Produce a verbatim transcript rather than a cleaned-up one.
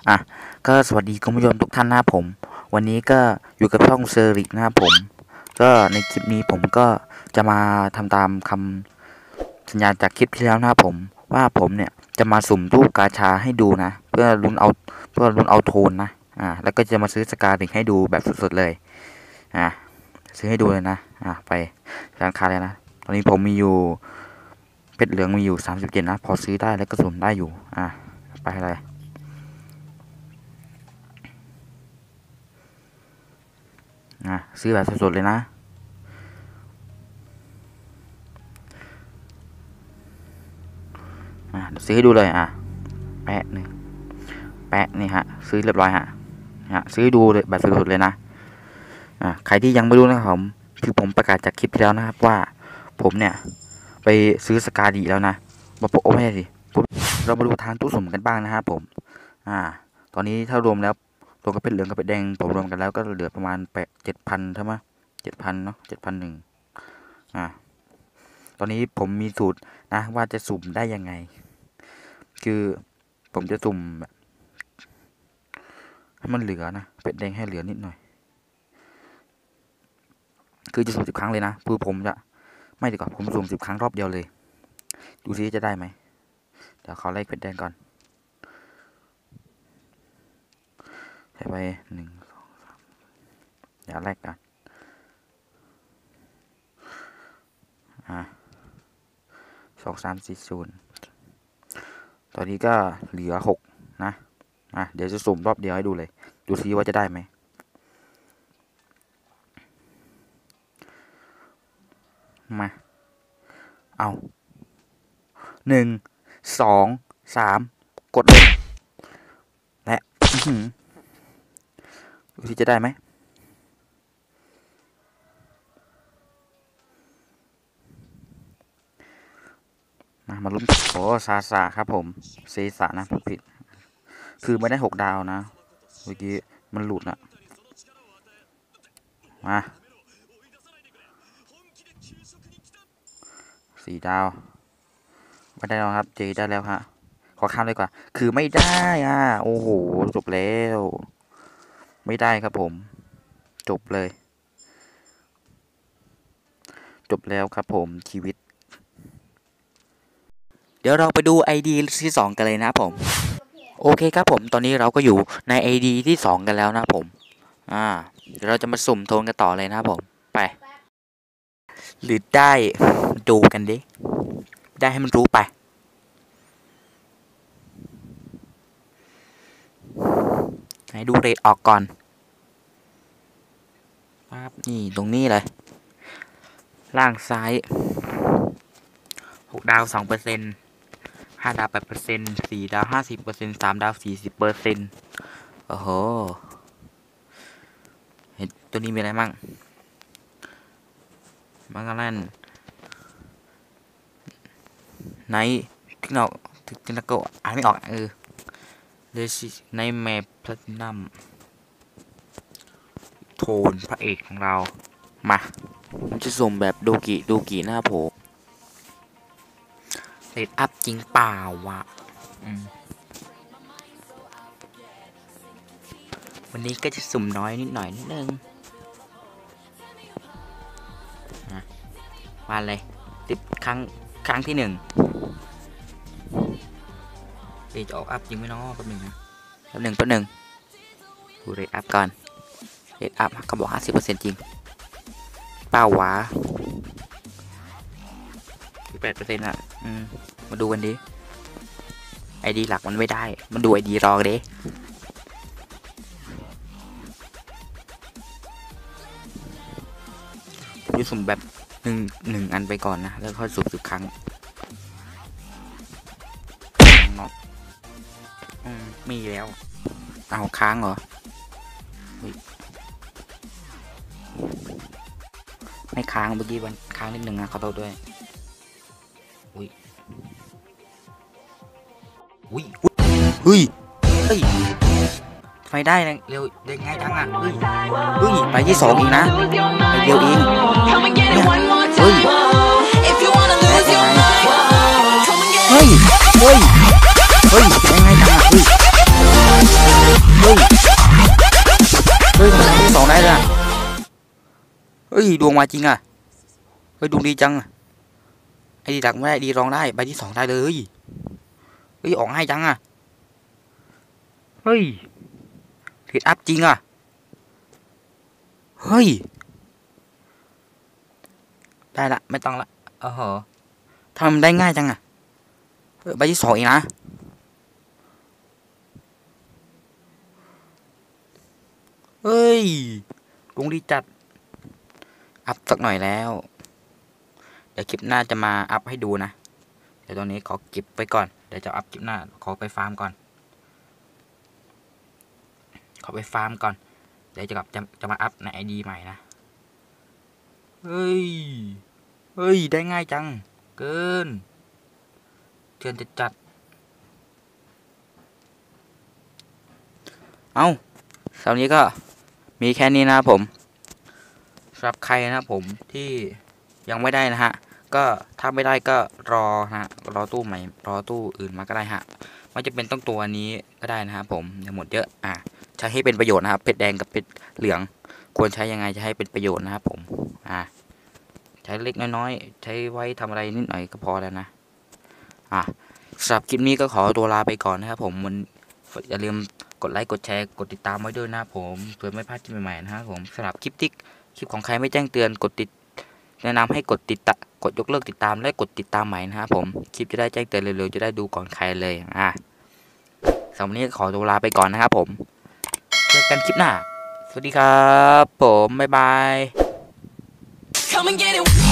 อ่ะก็สวัสดีคุณผู้ชมทุกท่านนะครับผมวันนี้ก็อยู่กับช่องเซอริกนะครับผมก็ในคลิปนี้ผมก็จะมาทำตามคำสัญญาจากคลิปที่แล้วนะครับผมว่าผมเนี่ยจะมาสุ่มตู้กาชาให้ดูนะเพื่อลุ้นเอาเพื่อลุ้นเอาโทนนะอ่าแล้วก็จะมาซื้อสกาลิกให้ดูแบบสดๆเลยอ่าซื้อให้ดูเลยนะอ่าไปร้านค้าเลยนะตอนนี้ผมมีอยู่เพชรเหลืองมีอยู่สามสิบเจ็ดนะพอซื้อได้แล้วก็สุ่มได้อยู่อ่าไปเลยอ่ะซื้อแบบสดๆเลยนะอ่ะซื้อให้ดูเลยอ่ะแปะหนึ่งแปะนี่ฮะซื้อเรียบร้อยฮะฮะซื้อดูเลยแบบสดๆเลยนะอ่ะใครที่ยังไม่รู้นะครับผมคือผมประกาศจากคลิปที่แล้วนะครับว่าผมเนี่ยไปซื้อสกาดีแล้วนะมาโปะไม่ใช่สิเรามาดูทางตู้สุ่มกันบ้างนะครับผมอ่าตอนนี้ถ้ารวมแล้วรวมกับเพชรเหลืองกับเพชรแดงผมรวมกันแล้วก็เหลือประมาณแปดเจ็ดพันใช่ไหมเจ็ดพันเนาะเจ็ดพันหนึ่งอ่าตอนนี้ผมมีสูตรนะว่าจะสุ่มได้ยังไงคือผมจะสุ่มแบบให้มันเหลือนะเป็ดแดงให้เหลือนิดหน่อยคือจะสุ่มสิบครั้งเลยนะคือผมจะไม่ดีกว่าผมสุ่มสิบครั้งรอบเดียวเลยดูซิจะได้ไหมเดี๋ยวขอไล่เป็ดแดงก่อนใช้ไปหนึ่งสองสามเดี๋ยวแรกกันอ่าสองสามสี่ศูนย์ตอนนี้ก็เหลือหกนะอ่ะเดี๋ยวจะสุ่มรอบเดียวให้ดูเลยดูซิว่าจะได้ไหมมาเอาหนึ่งสองสามกดเลยและดูซิจะได้ไหมมามาลุ้นโอ้ซาซาครับผมเซซานะผิดคือไม่ได้หกดาวนะเมื่อกี้มันหลุดนะมาสี่ดาวไม่ได้แล้วครับเจได้แล้วฮะขอข้ามเลยกว่าคือไม่ได้อ่ะโอ้โหจบแล้วไม่ได้ครับผมจบเลยจบแล้วครับผมชีวิตเดี๋ยวเราไปดู ไอ ดี ที่สองกันเลยนะผมโอเคครับผมตอนนี้เราก็อยู่ใน ไอ ดี ที่สองกันแล้วนะผมอ่าเดี๋ยวเราจะมาสุ่มโทนกันต่อเลยนะผมไปหรือได้ดูกันดิได้ให้มันรู้ไปให้ดูเรทออกก่อนปั๊บนี่ตรงนี้เลยล่างซ้ายหกดาวสองเปอร์เซ็นต์ห้าดาวแปดเปอร์เซ็นต์สี่ดาวห้าสิบเปอร์เซ็นต์สามดาวสี่สิบเปอร์เซ็นต์โอ้โหเห็นตัวนี้มีอะไรมั่งมังกรแลนไนท์ทิกนอกทิกนอกก็อ่านไม่ออกเออเลชิไนท์แมปแพลตินัมโทนพระเอกของเรามาผมจะสุ่มแบบดูกิดูกิหน้าโผล่เรทอัพจริงเปล่าวะวันนี้ก็จะสุ่มน้อยนิดหน่อยนิดนึงมาเลยติดครั้งครั้งที่หนึ่งเรทออกอัพจริงไหมน้องแป๊บหนึ่งนะแป๊บหนึ่งแป๊บหนึ่งดูเรทอัพก่อนเรทอัพเขาบอกห้าสิบเปอร์เซ็นต์จริงเปล่าวะแปดเปอร์เซ็นต์อ่ะอืมมาดูกันดิไอดีหลักมันไม่ได้มันดูไอดีรองเด้ผมจะสุ่มแบบหนึ่งหนึ่งอันไปก่อนนะแล้วค่อยสุ่มสิบครั้งอืมมีแล้วเอาค้างเหรอไม่ค้างเมื่อกี้วันค้างนิดหนึ่งนะขอโทษด้วยอุ้ยอุ้ยอุ้ยเฮ้ยไฟได้เร็วได้ง่ายจังอ่ะเฮ้ยเฮ้ยไปที่สองอีกนะไปเดียวเองเนี่ยเฮ้ยเฮ้ยเฮ้ยเฮ้ยได้ง่ายจังอ่ะเฮ้ยเฮ้ยเฮ้ยทำไมที่สองได้ล่ะเฮ้ยดวงมาจริงอ่ะเฮ้ยดวงดีจังไอ้ดีดักไม่ได้ดีรองได้ใบที่สองได้เลยเฮ้ยออกง่ายจังอ่ะเฮ้ยเทรดอัพจริงอ่ะเฮ้ยได้ละไม่ต้องละเออเหรอทำได้ง่ายจังอ่ะใบที่สองเองนะเฮ้ยดวงดีจัดอัพสักหน่อยแล้วเดี๋ยวคลิปหน้าจะมาอัพให้ดูนะเดี๋ยวตอนนี้ขอเก็บไปก่อนเดี๋ยวจะอัพคลิปหน้าขอไปฟาร์มก่อนขอไปฟาร์มก่อนเดี๋ยวจะกลับจะจะมาอัพในไอดีใหม่นะเฮ้ยเฮ้ยได้ง่ายจังเกินเกินจะจัดเอาสำหรับนี้ก็มีแค่นี้นะผมสำหรับใครนะผมที่ยังไม่ได้นะฮะก็ถ้าไม่ได้ก็รอฮะรอตู้ใหม่รอตู้อื่นมาก็ได้ฮะไม่จะเป็นต้องตัวนี้ก็ได้นะครับผมอย่าหมดเยอะอ่ะใช้ให้เป็นประโยชน์นะครับเพชรแดงกับเพชรเหลืองควรใช้ยังไงจะให้เป็นประโยชน์นะครับผมอ่ะใช้เล็กน้อยๆใช้ไว้ทำอะไรนิดหน่อยก็พอแล้วนะอ่ะสำหรับคลิปนี้ก็ขอตัวลาไปก่อนนะครับผมมันอย่าลืมกดไลค์กดแชร์กดติดตามไว้ด้วยนะผมเพื่อไม่พลาดคลิปใหม่ๆนะครับผมสำหรับคลิปที่คลิปของใครไม่แจ้งเตือนกดติดแนะนำให้กดติดตะกดยกเลิกติดตามและกดติดตามใหม่นะครับผมคลิปจะได้แจ้งเตือนเร็วๆจะได้ดูก่อนใครเลยอ่ะสำหรับวันนี้ขอตัวลาไปก่อนนะครับผมเจอกันคลิปหน้าสวัสดีครับผมบ๊ายบาย